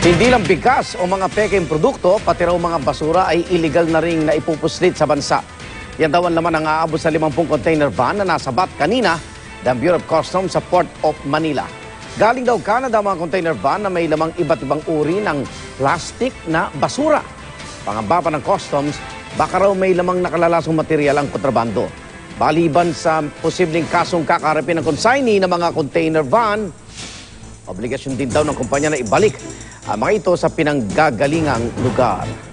Hindi lang bigas o mga pekeng produkto, pati raw mga basura ay illegal na ring naipupuslit sa bansa. Yan daw ang laman ang aabot sa 50 container van na nasabat kanina ng Bureau of Customs sa Port of Manila. Galing daw Canada ang mga container van na may lamang iba't ibang uri ng plastic na basura. Pangamba pa ng Customs, baka raw may lamang nakalalasong material ang kontrabando. Baliban sa posibleng kasong kakaharapin ng consignee ng mga container van, obligasyon din daw ng kumpanya na ibalik ang mga ito sa pinanggagalingang lugar.